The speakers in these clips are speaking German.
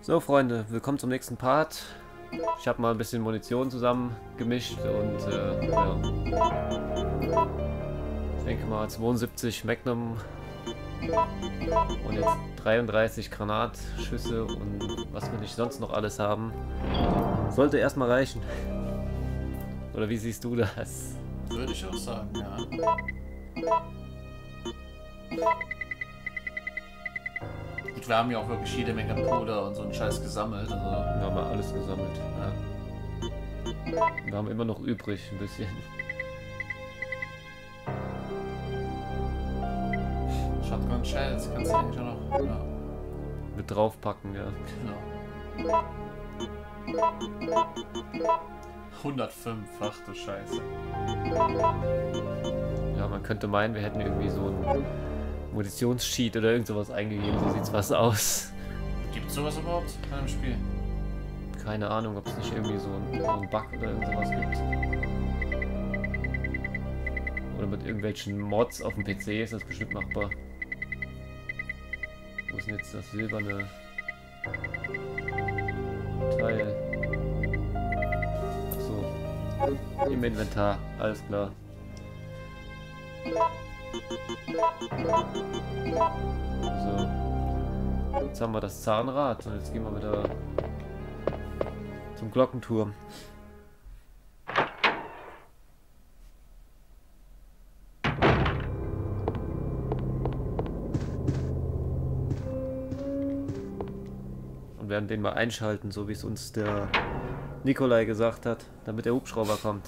So Freunde, willkommen zum nächsten Part. Ich habe mal ein bisschen Munition zusammen gemischt und ja. Ich denke mal 72 Magnum und jetzt 33 Granatschüsse und was wir nicht sonst noch alles haben. Sollte erstmal reichen. Oder wie siehst du das? Würde ich auch sagen, ja. Und wir haben ja auch wirklich jede Menge Puder und so einen Scheiß gesammelt. Also Wir haben ja alles gesammelt. ja. Wir haben immer noch übrig ein bisschen. Shotgun Shells kannst du eigentlich auch noch. Ja, Mit draufpacken, ja. genau. 105, ach du Scheiße. Ja, man könnte meinen, wir hätten irgendwie so ein Munitionssheet oder irgend sowas eingegeben. So sieht's fast aus. Gibt es sowas überhaupt in einem Spiel? Keine Ahnung, ob es nicht irgendwie so ein Bug oder irgend sowas gibt. Oder mit irgendwelchen Mods auf dem PC ist das bestimmt machbar. Wo ist denn jetzt das silberne Teil? Achso. Im Inventar, alles klar. So. Jetzt haben wir das Zahnrad und jetzt gehen wir wieder zum Glockenturm. Und werden den mal einschalten, so wie es uns der Nikolai gesagt hat, damit der Hubschrauber kommt.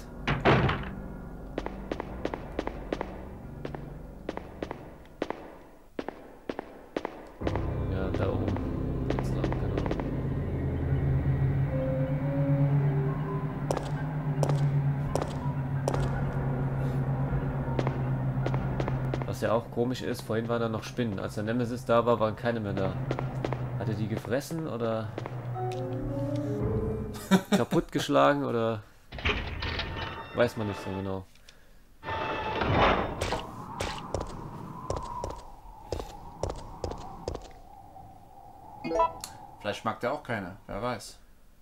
Ja, da oben geht's lang, genau. Was ja auch komisch ist, vorhin waren da noch Spinnen. Als der Nemesis da war, waren keine mehr da. Hat er die gefressen oder kaputt geschlagen oder weiß man nicht so genau. Vielleicht mag der auch keiner, wer weiß.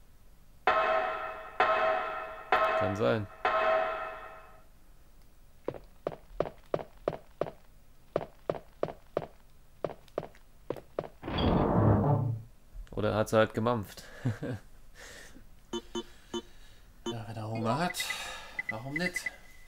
Kann sein. Oder hat sie halt gemampft. Ja, wenn er Hunger hat, warum nicht?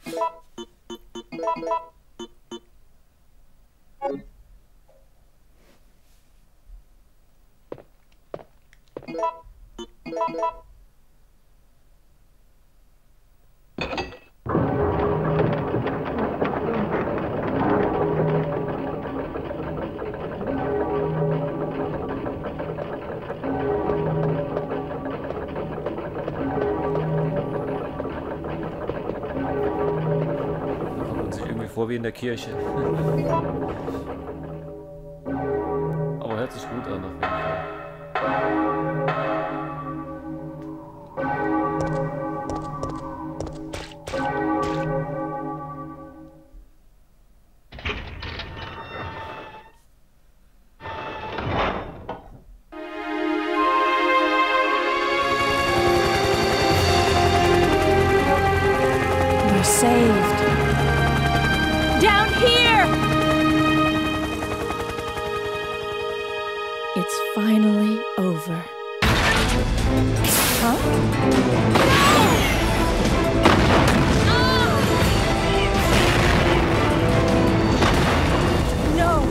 Vor wie in der Kirche. Aber hört sich gut an auf jeden Fall. We're saved. Down here! It's finally over. Huh? No!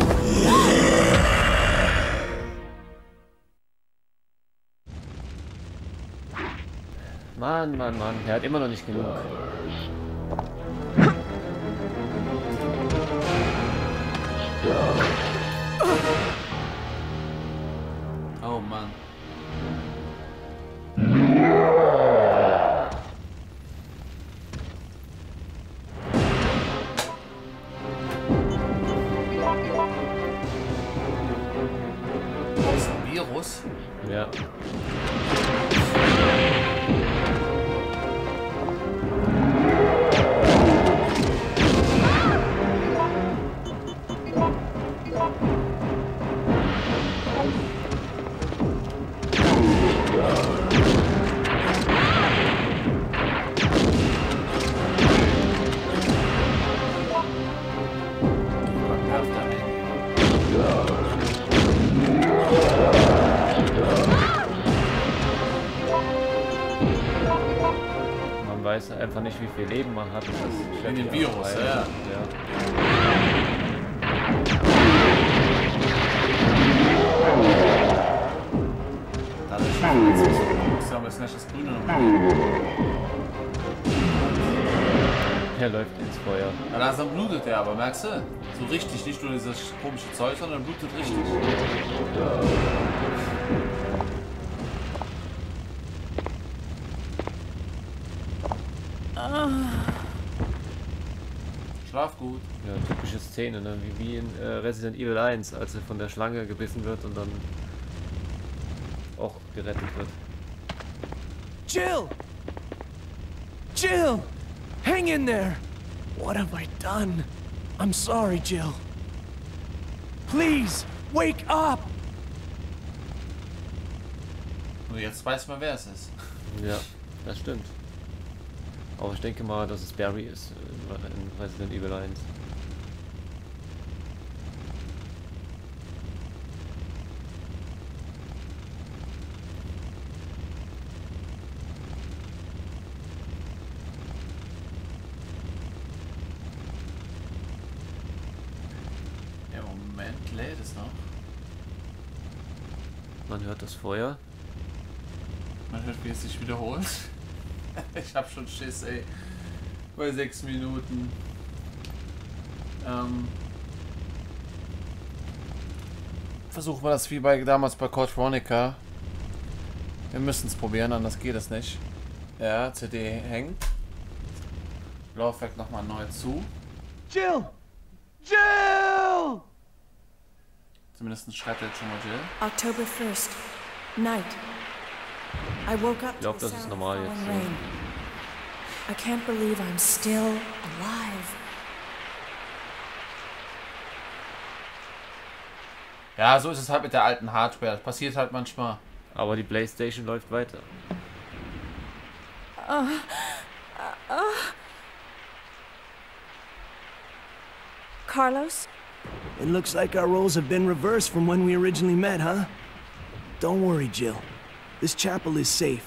Mann, er hat immer noch nicht genug. Oh Mann. Das ist ein Virus. Ja. weiß einfach nicht, wie viel Leben man hat. Das In dem Virus, ja. Jetzt haben wir das nicht das Grüne nochmal. Er läuft ins Feuer. Ja, langsam blutet er, aber merkst du? So richtig, nicht nur dieses komische Zeug, sondern blutet richtig. Schlaf gut. Ja, typische Szene, ne? Wie in Resident Evil 1, als er von der Schlange gebissen wird und dann auch gerettet wird. Jill! Jill! Hang in there! What have I done? I'm sorry, Jill. Please, wake up! Nur jetzt weiß man, wer es ist. Ja, das stimmt. Aber ich denke mal, dass es Barry ist in Resident Evil 1. Im Moment lädt es noch. Man hört das Feuer. Man hört, wie es sich wiederholt. Ich hab schon Schiss, ey. Bei 6 Minuten. Versuchen wir das wie damals bei Code Veronica. Wir müssen es probieren, anders geht es nicht. Ja, CD hängt. Laufwerk nochmal neu zu. Jill! Jill! Zumindest schreibt er jetzt schon mal Jill. October 1st, night. I woke up Ich to glaube, the das ist sound of normal falling jetzt. rain. I can't believe I'm still alive. Ja, so ist es halt mit der alten Hardware. Das passiert halt manchmal. Aber die PlayStation läuft weiter. Carlos? It looks like our roles have been reversed from when we originally met, huh? Don't worry, Jill. This chapel is safe.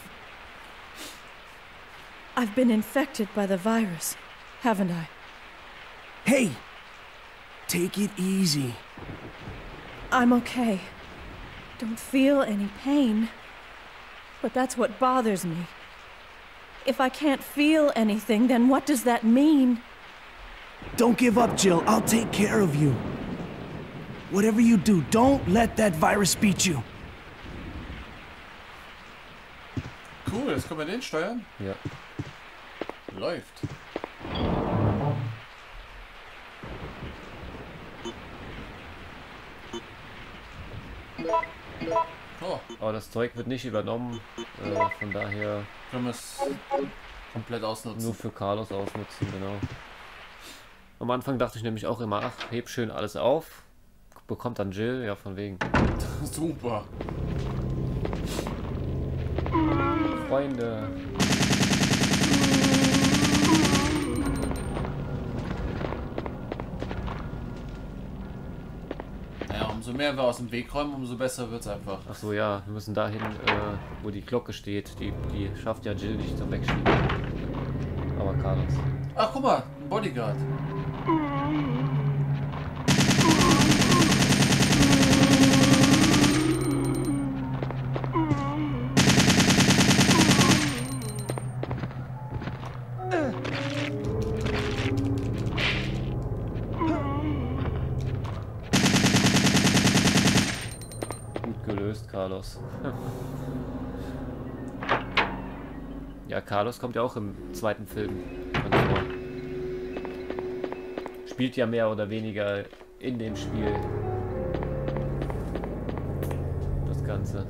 I've been infected by the virus, haven't I? Hey! Take it easy. I'm okay. Don't feel any pain. But that's what bothers me. If I can't feel anything, then what does that mean? Don't give up, Jill. I'll take care of you. Whatever you do, don't let that virus beat you. Cool, jetzt können wir den steuern. Ja. Läuft. Oh, Aber das Zeug wird nicht übernommen. Von daher können wir es komplett ausnutzen. nur für Carlos ausnutzen, genau. Am Anfang dachte ich nämlich auch immer, ach, heb schön alles auf. Bekommt dann Jill, ja, von wegen. Super. Freunde. Naja, umso mehr wir aus dem Weg räumen, umso besser wird es einfach. Ach so, ja, wir müssen dahin, wo die Glocke steht. Die schafft ja Jill nicht zum Wegschieben. Aber Carlos. Ach, guck mal, ein Bodyguard. Gut gelöst, Carlos. Ja, Carlos kommt ja auch im zweiten Film vor. Spielt ja mehr oder weniger in dem Spiel das Ganze.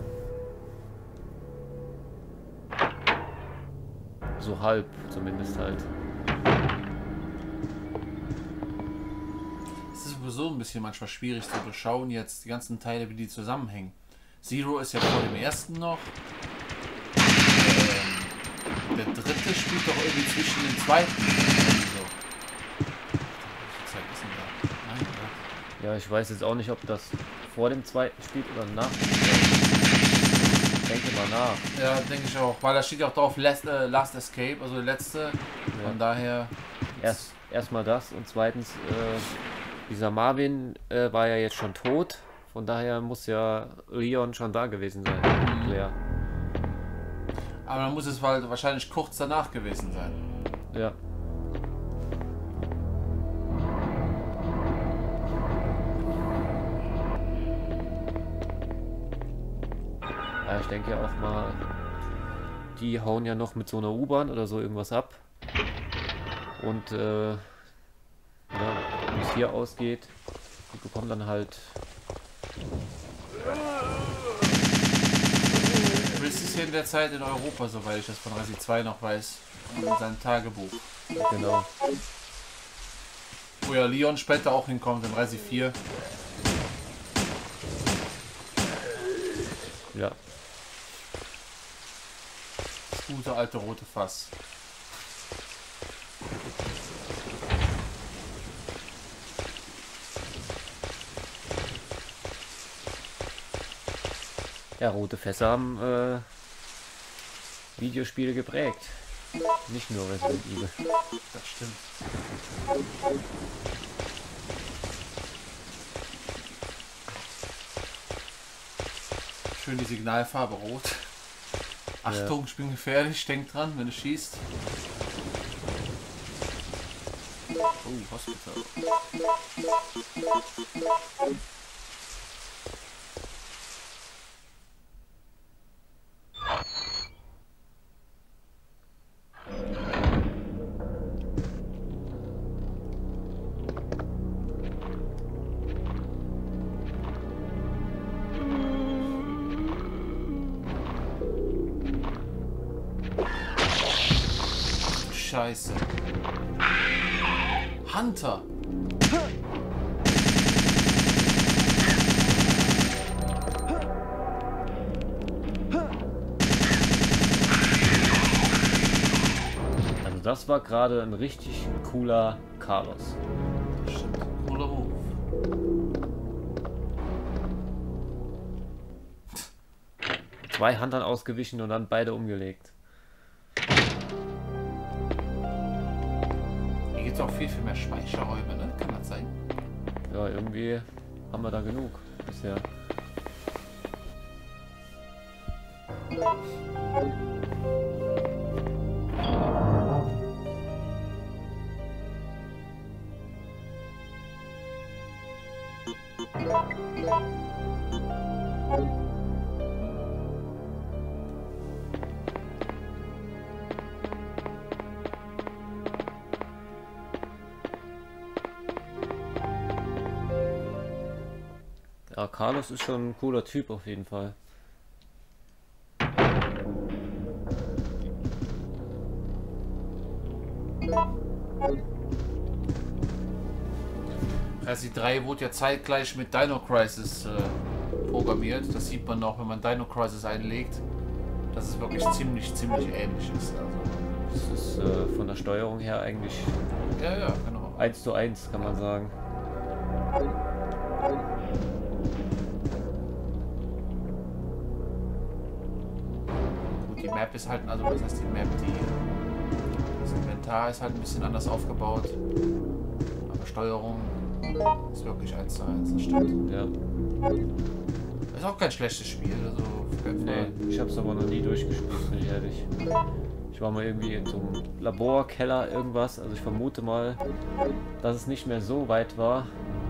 So halb zumindest halt. Es ist sowieso ein bisschen manchmal schwierig zu durchschauen jetzt die ganzen Teile, wie die zusammenhängen. Zero ist ja vor dem ersten noch. Der dritte spielt doch irgendwie zwischen den zweiten. So. Wie viel Zeit ist denn da? Mein Gott. Ja, ich weiß jetzt auch nicht, ob das vor dem zweiten spielt oder nach dem zweiten. denke mal nach. Ja, denke ich auch. Weil da steht ja auch drauf Last Escape, also der letzte. Ja. Von daher... Erstmal das und zweitens, dieser Marvin war ja jetzt schon tot. Von daher muss ja Leon schon da gewesen sein. Claire. Aber dann muss es halt wahrscheinlich kurz danach gewesen sein. Ja. Ja, ich denke auch mal, die hauen ja noch mit so einer U-Bahn oder so irgendwas ab. Und ja, wie es hier ausgeht, die bekommen dann halt... Chris ist hier in der Zeit in Europa, soweit ich das von Resi 2 noch weiß. In seinem Tagebuch. Genau. Wo ja Leon später auch hinkommt, in Resi 4. Ja. Das gute alte rote Fass. Ja, rote Fässer haben Videospiele geprägt. Nicht nur Resident Evil. Das stimmt. Schön die Signalfarbe rot. Achtung, ich bin gefährlich, denk dran, wenn du schießt. Oh, Hospital. Scheiße. Hunter. Also das war gerade ein richtig cooler Carlos. Stimmt. Cooler Move. Zwei Huntern ausgewichen und dann beide umgelegt. Hier gibt es auch viel mehr Speicherräume, ne? Kann das sein? Ja, irgendwie haben wir da genug bisher. Ja, Carlos ist schon ein cooler Typ auf jeden Fall. Resi 3 wurde ja zeitgleich mit Dino Crisis programmiert. Das sieht man auch, wenn man Dino Crisis einlegt, dass es wirklich ziemlich ähnlich ist. Also, Das ist von der Steuerung her eigentlich ja, genau. 1:1, kann man sagen. Gut, die Map ist halt, also was heißt die Map, das Inventar ist halt ein bisschen anders aufgebaut. Aber Steuerung ist wirklich 1:1, das stimmt. Ja. Ist auch kein schlechtes Spiel, also auf keinen Fall. Nee, ich hab's aber noch nie durchgespielt, bin ich ehrlich. Ich war mal irgendwie in so einem Laborkeller irgendwas, also ich vermute mal, dass es nicht mehr so weit war.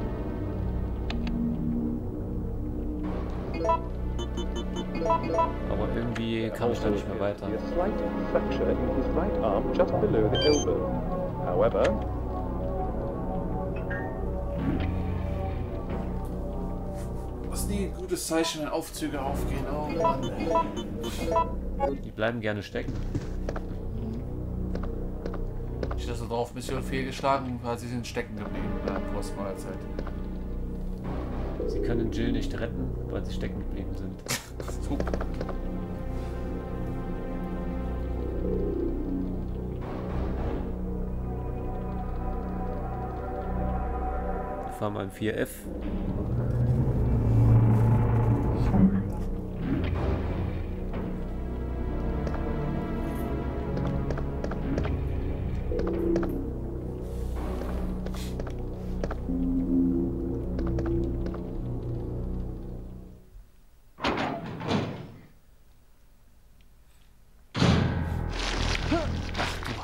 Aber irgendwie kam ich da nicht mehr weiter. A slight fracture in his right arm just below the elbow. However, Das ist nie ein gutes Zeichen, wenn Aufzüge aufgehen. Oh Mann, ey. Die bleiben gerne stecken. Ich das so drauf, Mission fehlgeschlagen, weil sie sind stecken geblieben bei der Postmahlzeit. Sie können Jill nicht retten, weil sie stecken geblieben sind. Super. Wir fahren mal im 4F.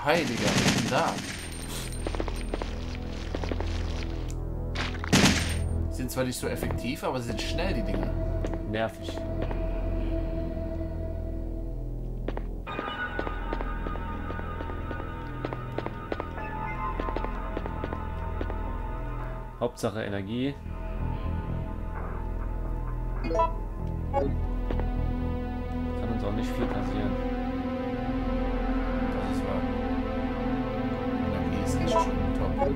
heiliger Tag. Sind zwar nicht so effektiv, aber sie sind schnell, die Dinger. Nervig. Hauptsache Energie. Kann uns auch nicht viel passieren. Das ist wahr. Energie ist echt schon top.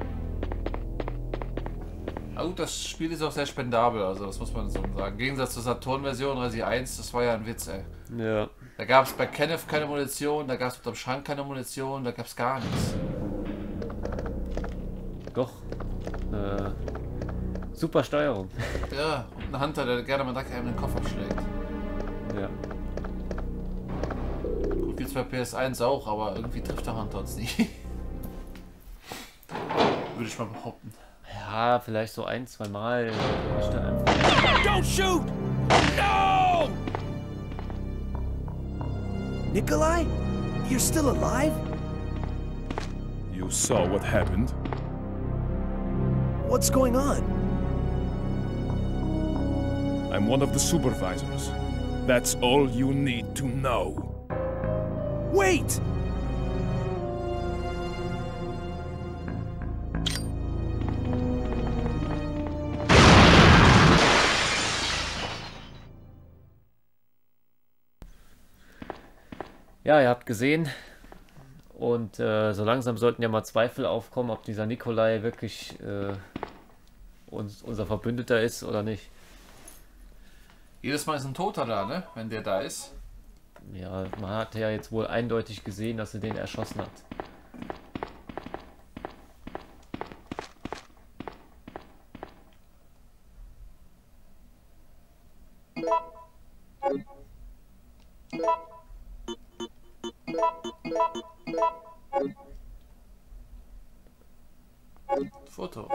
Aber gut, das Spiel ist auch sehr spendabel, also das muss man so sagen. Im Gegensatz zur Saturn-Version Resi 1, das war ja ein Witz, ey. Ja. Da gab es bei Kenneth keine Munition, da gab es unterm Schrank keine Munition, da gab es gar nichts. Doch. Super Steuerung. Ja, und ein Hunter, der gerne mal direkt einem den Kopf abschlägt. Ja. Gut, gibt's bei PS1 auch, aber irgendwie trifft der Hunter uns nicht. Würde ich mal behaupten. Ja, vielleicht so ein, zwei Mal. Don't shoot! No! Nikolai? You're still alive? You saw what happened? What's going on? I'm one of the supervisors. That's all you need to know. Wait! Ja, ihr habt gesehen. Und so langsam sollten ja mal Zweifel aufkommen, ob dieser Nikolai wirklich unser Verbündeter ist oder nicht. Jedes Mal ist ein Toter da, ne? Wenn der da ist. Ja, man hat ja jetzt wohl eindeutig gesehen, dass er den erschossen hat. Foto.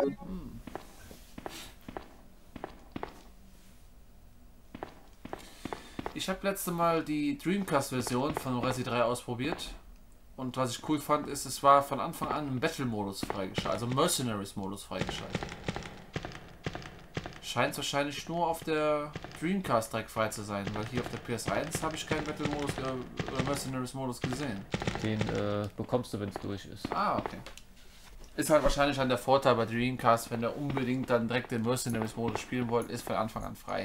Ich habe letzte Mal die Dreamcast-Version von Resi 3 ausprobiert. Und was ich cool fand, ist, es war von Anfang an im Battle-Modus freigeschaltet, also Mercenaries-Modus freigeschaltet. Scheint wahrscheinlich nur auf der Dreamcast direkt frei zu sein, weil hier auf der PS1 habe ich keinen Battle-Modus oder Mercenaries-Modus gesehen. Den bekommst du, wenn es durch ist. Ah, okay. Ist halt wahrscheinlich dann der Vorteil bei Dreamcast, wenn ihr unbedingt dann direkt den Mercenaries-Modus spielen wollt, ist von Anfang an frei.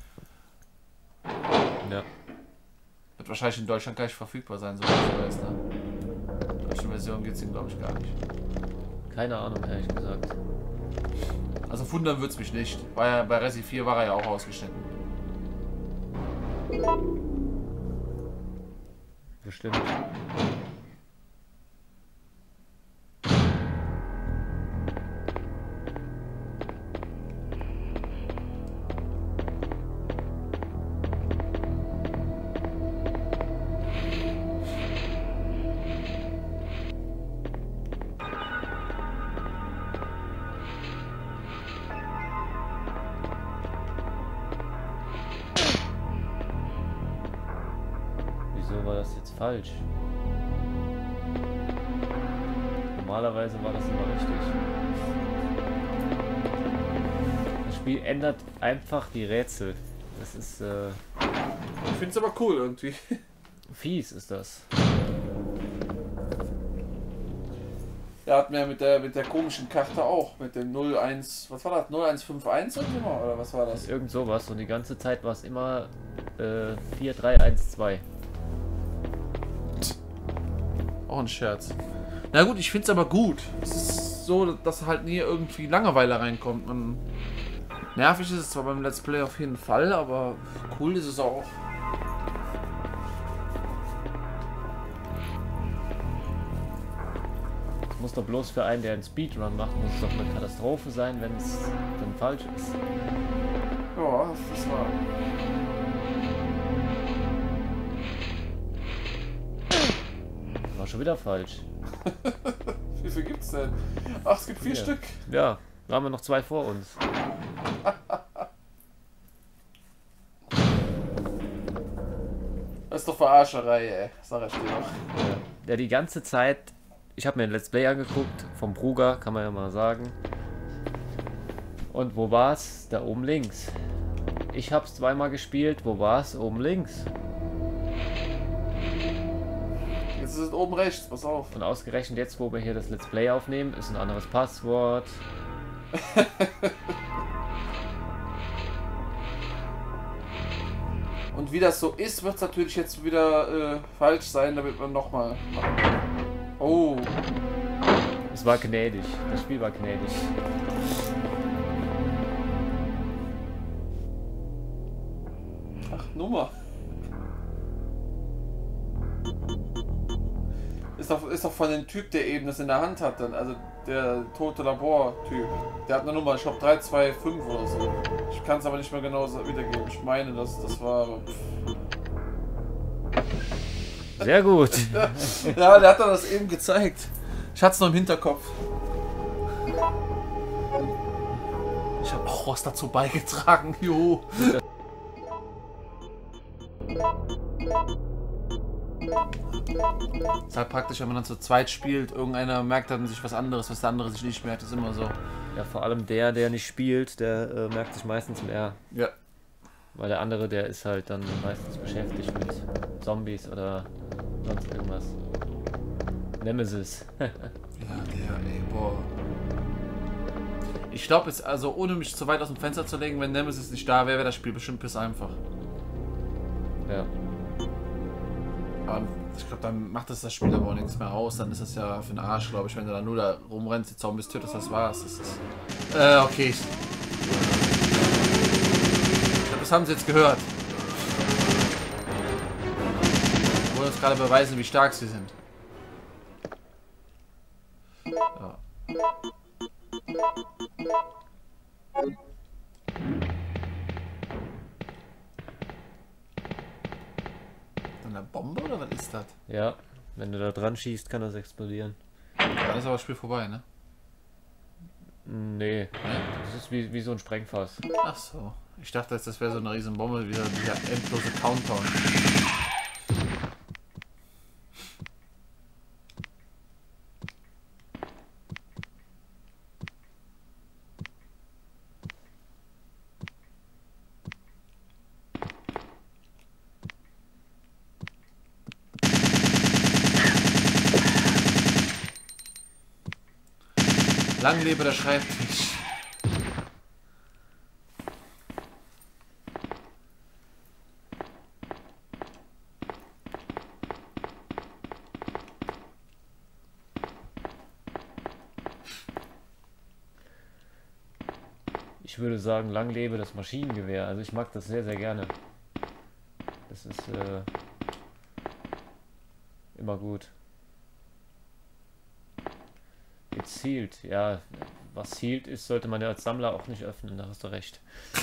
Ja. Wird wahrscheinlich in Deutschland gar nicht verfügbar sein, so wie ich weiß, ne? In der deutschen Version geht es ihm, glaube ich, gar nicht. Keine Ahnung, ehrlich gesagt. Also wundern wird es mich nicht. War ja, bei Resi 4 war er ja auch ausgeschnitten. Bestimmt. Wieso war das jetzt falsch? Normalerweise war das immer richtig. Das Spiel ändert einfach die Rätsel. Das ist Ich finde es aber cool irgendwie. fies, ist das. Er hat mir mit der komischen Karte auch, mit dem 01, was war das, 0151 oder was war das? Irgend sowas und die ganze Zeit war es immer 4312. Auch ein Scherz. Na gut, ich finde es aber gut. Es ist so, dass halt nie irgendwie Langeweile reinkommt. Und nervig ist es zwar beim Let's Play auf jeden Fall, aber cool ist es auch. Das muss doch bloß für einen, der einen Speedrun macht, muss es doch eine Katastrophe sein, wenn es dann falsch ist. Ja, das war. War schon wieder falsch. Wie viel gibt's denn? Ach, es gibt 4 Stück. Ja, da haben wir noch 2 vor uns. Das ist doch Verarscherei, ey. Sag ich dir doch. Ja. der die ganze Zeit... Ich habe mir ein Let's Play angeguckt, vom Bruger, kann man ja mal sagen. Und wo war's? Da oben links. Ich habe es zweimal gespielt, wo war's? Oben links. Jetzt ist es oben rechts, pass auf. Und ausgerechnet jetzt, wo wir hier das Let's Play aufnehmen, ist ein anderes Passwort. Und wie das so ist, wird es natürlich jetzt wieder falsch sein, damit man nochmal machen kann. Oh. Es war gnädig. Das Spiel war gnädig. Ach, Nummer. Ist doch von dem Typ, der eben das in der Hand hat, dann, also der tote Labor-Typ. Der hat eine Nummer, ich glaube 325 oder so. Ich kann es aber nicht mehr genau wiedergeben. Ich meine, das war... Sehr gut. Ja, der hat doch das eben gezeigt. Ich hatte es noch im Hinterkopf. Ich habe auch was dazu beigetragen, juhu. Ist halt praktisch, wenn man dann zu zweit spielt, irgendeiner merkt dann sich was anderes, was der andere sich nicht merkt, ist immer so. Ja, vor allem der nicht spielt, der merkt sich meistens mehr. Ja. Weil der andere, der ist halt dann meistens beschäftigt mit Zombies oder sonst irgendwas. Nemesis. Ja, der, ey, boah. Ich glaube jetzt, also ohne mich zu weit aus dem Fenster zu legen, wenn Nemesis nicht da wäre, wäre das Spiel bestimmt bis einfach. Ja. Aber ich glaube, dann macht das Spiel aber auch nichts mehr aus. Dann ist das ja für den Arsch, glaube ich, wenn du dann nur da rumrennst, die Zombies tötest, das war's. Das ist, okay. Ich glaube, das haben sie jetzt gehört. Wir wollen uns gerade beweisen, wie stark sie sind. Ja. Eine Bombe oder was ist das? Ja, wenn du da dran schießt, kann das explodieren. Dann ist aber das Spiel vorbei, ne? Nee, das ist wie so ein Sprengfass. Ach so. Ich dachte jetzt, das wäre so eine riesen Bombe, wie dieser endlose Countdown. Lang lebe der Schreibtisch. Ich würde sagen, lang lebe das Maschinengewehr. Also ich mag das sehr, sehr gerne. Das ist immer gut. It's sealed. Ja, was sealed ist, sollte man ja als Sammler auch nicht öffnen. Da hast du recht.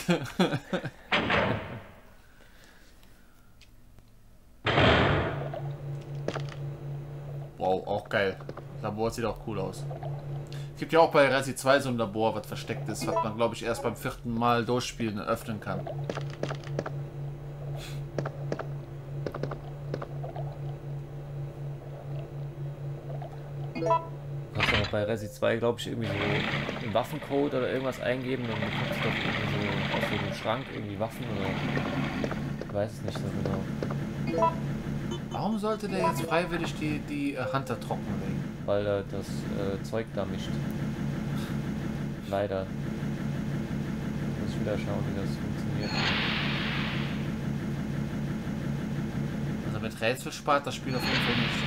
Wow, auch geil. Das Labor sieht auch cool aus. Gibt ja auch bei Resi 2 so ein Labor, was versteckt ist, was man, glaube ich, erst beim 4. Mal durchspielen öffnen kann. Kannst du auch bei Resi 2, glaube ich, irgendwie so einen Waffencode oder irgendwas eingeben, dann bekommst du doch irgendwie so aus so einem Schrank irgendwie Waffen oder... Ich weiß es nicht so genau. Warum sollte der jetzt freiwillig die Hunter trockenlegen? Weil er das Zeug da mischt. Leider. Muss ich wieder schauen, wie das funktioniert. Also mit Rätsel spart das Spiel auf jeden Fall nicht.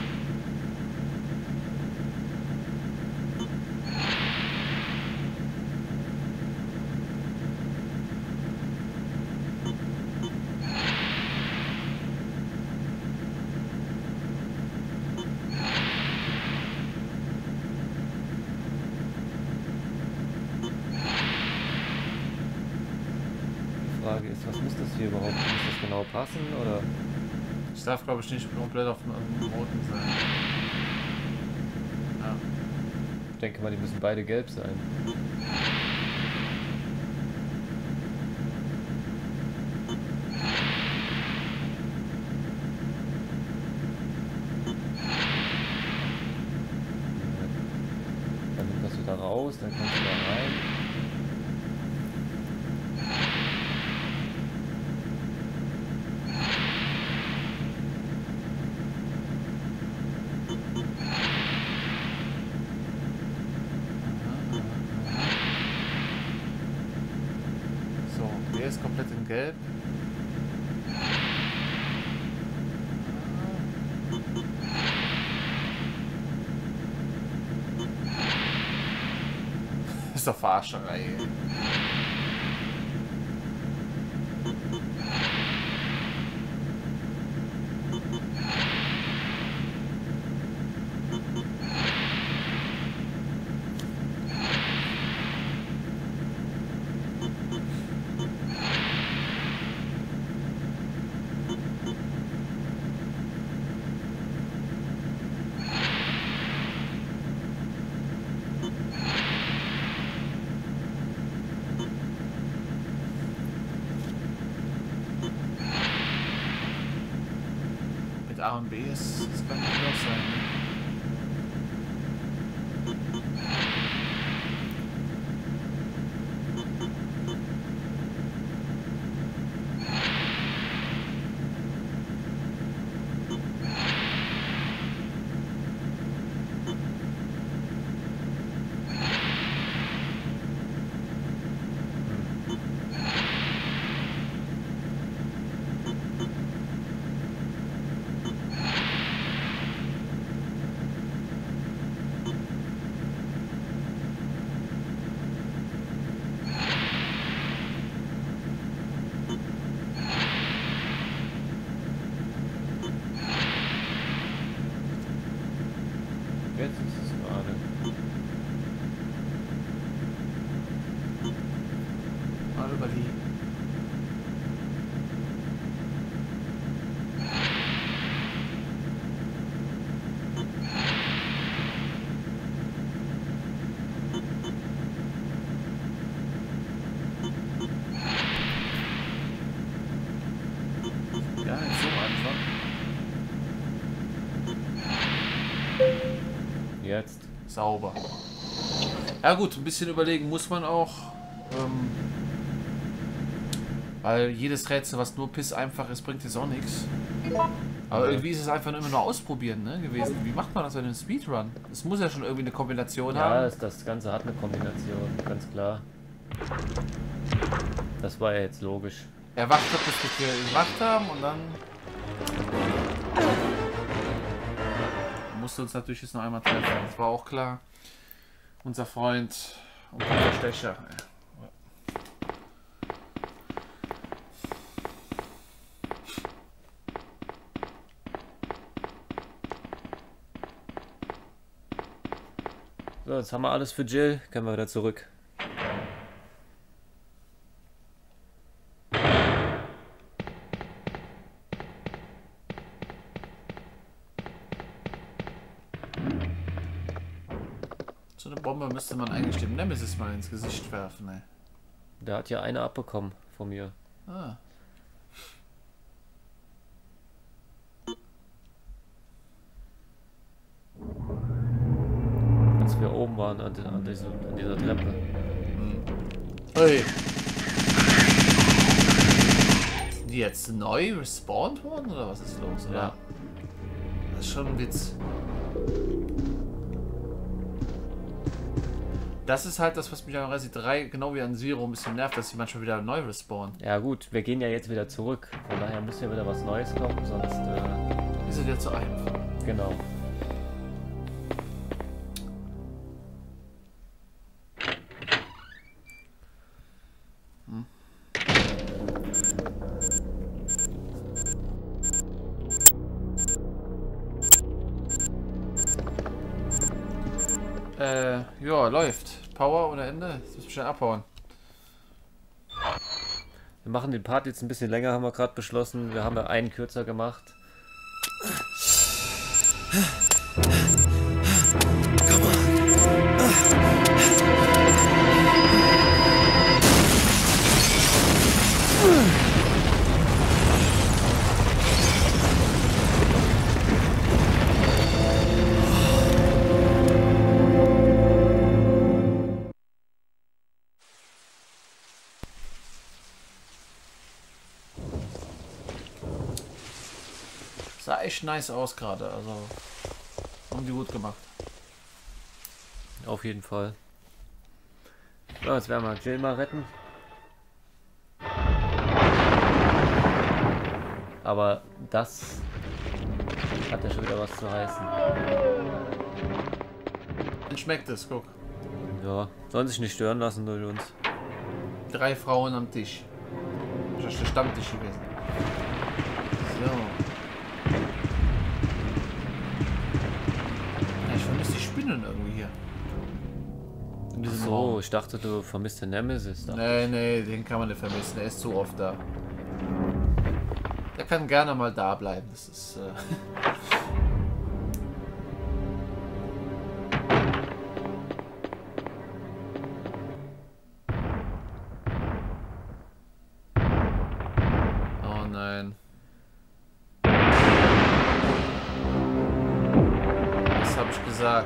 Die Frage ist, was muss das hier überhaupt? Muss das genau passen oder? Ich darf, glaube ich, nicht komplett auf dem roten sein. Ja. Ich denke mal, die müssen beide gelb sein. raus, dann kannst du da rein. So, der ist komplett in Gelb. Ist doch Verarscherei. A und B ist, das kann nicht los sein. Ne? Jetzt ist es gerade. Mal überlegen. Ja, nicht so einfach. Jetzt. Sauber. Ja gut, ein bisschen überlegen muss man auch. Weil jedes Rätsel, was nur piss einfach ist, bringt jetzt auch nichts. Aber irgendwie ist es einfach immer nur ausprobieren, ne, gewesen. Wie macht man das bei einem Speedrun? Es muss ja schon irgendwie eine Kombination haben. Ja, das Ganze hat eine Kombination, ganz klar. Das war ja jetzt logisch. Er wartet, bis wir gemacht haben und dann musste uns natürlich jetzt noch einmal treffen. Das war auch klar. Unser Freund und Stecher. So, jetzt haben wir alles für Jill. Können wir wieder zurück. So eine Bombe müsste man eigentlich dem Nemesis mal ins Gesicht werfen, ey. Der hat ja eine abbekommen von mir. Ah. Als wir oben waren an dieser Treppe. Hey. Sind die jetzt neu respawned worden oder was ist los? Oder? Ja. Das ist schon ein Witz. Das ist halt das, was mich an Resi 3 genau wie an Zero ein bisschen nervt, dass sie manchmal wieder neu respawnen. Ja gut, wir gehen ja jetzt wieder zurück. Von daher muss ja wieder was Neues kommen, sonst... Ist es ja zu einfach. Genau. Ja, läuft. Power oder Ende? Das müssen wir schnell abhauen. Wir machen den Part jetzt ein bisschen länger, haben wir gerade beschlossen. Wir haben ja einen kürzer gemacht. Sah echt nice aus gerade, also haben die gut gemacht. Auf jeden Fall. So, jetzt werden wir Jill mal retten. Aber das hat ja schon wieder was zu heißen. Dann schmeckt es, guck. Ja, sollen sich nicht stören lassen durch uns. 3 Frauen am Tisch. Das ist der Stammtisch gewesen. So. Ja, ich vermisse die Spinnen irgendwie hier. In diesem So, Raum. ich dachte, du vermisst den Nemesis da. Nee, den kann man nicht vermissen. Der ist zu oft da. Der kann gerne mal da bleiben. Das ist. Oh nein. Was habe ich gesagt?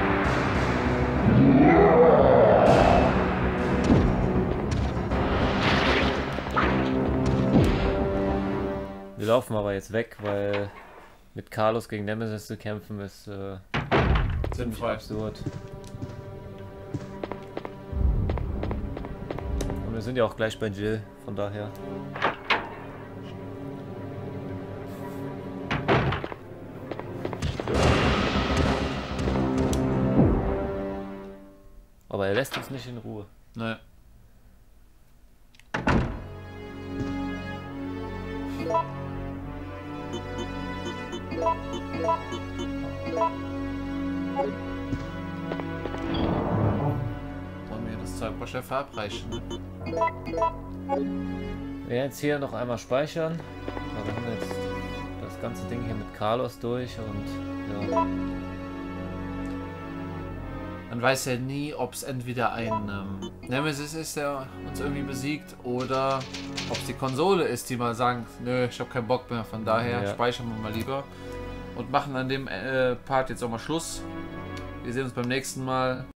Wir laufen aber jetzt weg, weil mit Carlos gegen Nemesis zu kämpfen ist ziemlich Sinnvoll. absurd. Und wir sind ja auch gleich bei Jill, von daher. Aber er lässt uns nicht in Ruhe. Nee. Sollen wir das Zeug bei Chef verabreichen? Ne? Wir werden jetzt hier noch einmal speichern. Wir haben jetzt das ganze Ding hier mit Carlos durch und ja. Man weiß ja nie, ob es entweder ein Nemesis ist, der uns irgendwie besiegt, oder ob es die Konsole ist, die mal sagen, nö, ich habe keinen Bock mehr, von daher Ja. speichern wir mal lieber. Und machen an dem Part jetzt auch mal Schluss. Wir sehen uns beim nächsten Mal.